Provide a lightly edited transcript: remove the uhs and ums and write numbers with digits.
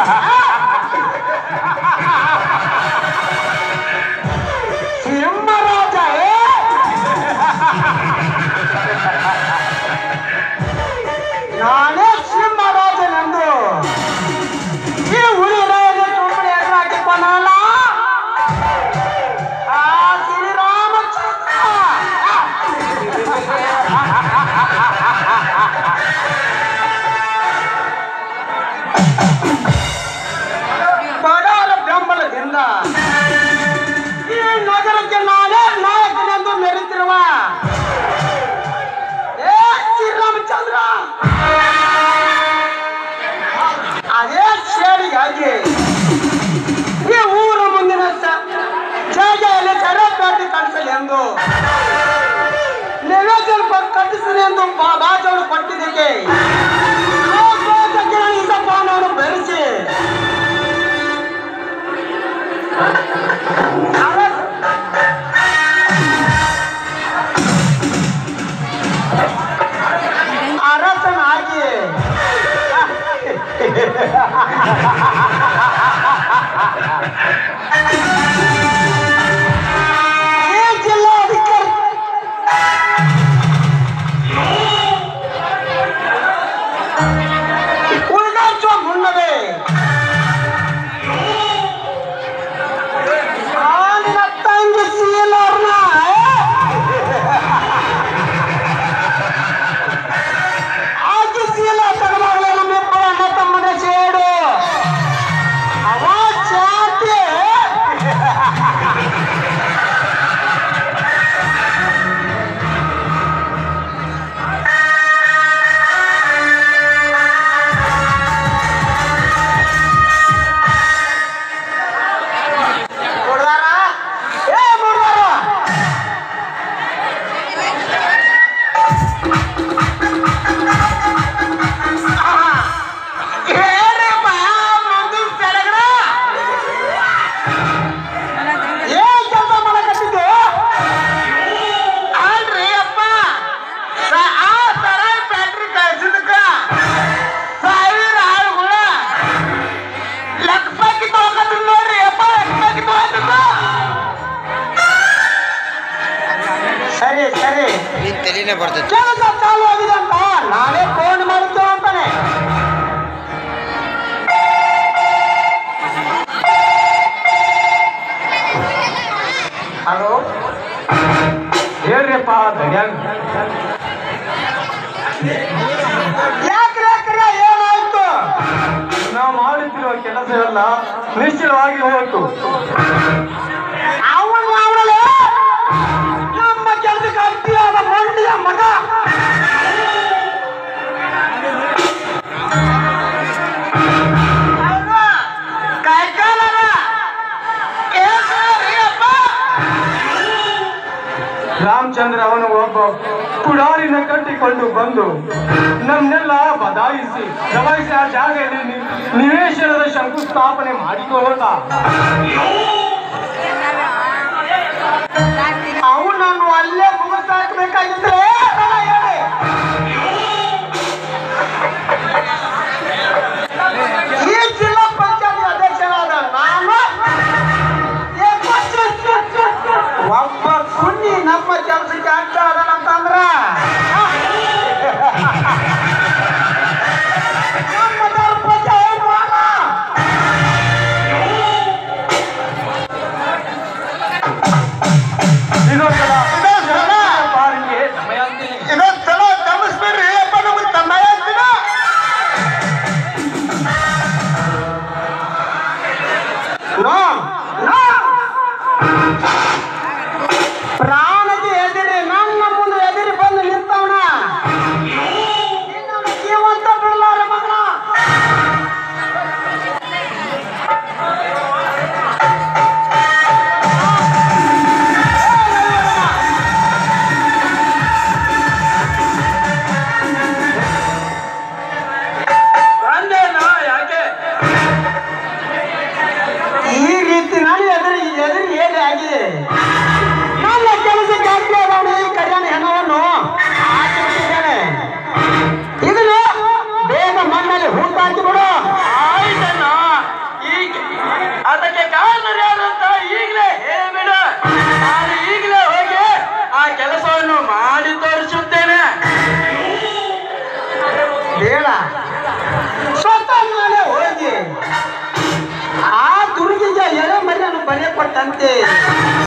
ಸಿಂಹರಾಜ ನಾನೇ ಸಿಂಹರಾಜನೆಂದು ಈ ಹುಲಿರಾಜ ಸುಮ್ಮನೆ ಹೆಸರು ಹಾಕಿಕೊಂಡಲ್ಲ ಆ ಶ್ರೀರಾಮಚಂದ್ರ. ಬಡವರ ಬೆಂಬಲದಿಂದ ಈ ನಗರಕ್ಕೆ ನಾನೇ ನಾಯಕನೆಂದು ಮೆರೆತಿರುವ ಶ್ರೀರಾಮಚಂದ್ರ ಅದೇ ಸೇಡಿಗಾಗಿ ಈ ಊರ ಮುಂದಿನ ಜಾಗೆಯಲ್ಲಿ ಸರಪೇಟೆ ಕಟ್ಟಿಸಲಿ ಎಂದು ನಿವೇಶನ ಕಟ್ಟಿಸಲಿ ಎಂದು ಬಾಜಾಳು ಕೊಟ್ಟಿದ್ದಕ್ಕೆ ಇಸಪಾನವನ್ನು ಬೆರೆಸಿ ಅರಸನಾಗಿ ಈ ಜಿಲ್ಲಾಧಿಕಾರಿ ಉಳಿದಾಚುವ ಮುನ್ನವೇ ನನ್ನ ತಂಗಿ ಶೀಲರ್ನ ಆಗಿ ಶೀಲ ತಗಲಾಗಲೇ ನಮ್ಮಿಬ್ಬರ ಅಣ್ಣ ತಮ್ಮನ ಸೇಡು ಅವ ಚಾತಿ ಸರಿ ಸರಿ ತಲೆನೇ ಬರ್ತದೆ. ಕೆಲಸ ಚಾಲು ಆಗಿದೆ ಅಂತ ನಾನೇ ಫೋನ್ ಮಾಡುತ್ತೇವೆ ಅಂತಾನೆ. ಹಲೋ ಹೇಳ್ರಿಪ್ಪ ದಡ್ಯಾಗ ಯಾಕ್ರೆ ಏನಾಯ್ತು? ನಾವು ಮಾಡುತ್ತಿರುವ ಕೆಲಸ ಎಲ್ಲ ನಿಶ್ಚಲವಾಗಿ ಹೋಯ್ತು. ಅವನು ಅವಳೇ ನಮ್ಮ ಕೆಲಸಕ್ಕೆ ಅಡ್ಡಿಯಾದ ಮಂಡಿಯ ಮಗ. ರಾಮಚಂದ್ರ ಅವನು ಒಬ್ಬ ಪುಡಾರಿನ ಕಟ್ಟಿಕೊಂಡು ಬಂದು ನನ್ನೆಲ್ಲ ಬದಲಾಯಿಸಿ ಆ ಜಾಗದಲ್ಲಿ ನಿವೇಶನದ ಶಂಕುಸ್ಥಾಪನೆ ಮಾಡಿಕೊಳ್ಳೋದ. ಅವನನ್ನು ಅಲ್ಲೇ ಮುಗಿಸಾಕಬೇಕಾಗಿದ್ರೆ ಹೇಳಿ. ಈ ಜಿಲ್ಲಾ ಪಂಚಾಯತ್ ಅಧ್ಯಕ್ಷರಾದ ನಾನು ಒಬ್ಬ ಪುಣ್ಯ ನಮ್ಮ ಕೆಲಸಕ್ಕೆ ಅಡ್ಡ ಅದನಂತಂದ್ರ ನಮ್ಮ ದರ್ಪಜ ಇನ್ನೊಂದ್ಸಲ ಬಾರಿಗೆ ಸಮಯ ಎಲ್ಲವನ್ನು ಮಾಡಿ ತೋರಿಸುತ್ತೇನೆ. ಬೇಡ, ಸ್ವತಃ ನಾನೇ ಹೋಗಿ ಆ ದುರ್ಗಿಗೆ ಎಳೆ ಮರಿಯನ್ನು ಬರೆಯ ಕೊಟ್ಟಂತೆ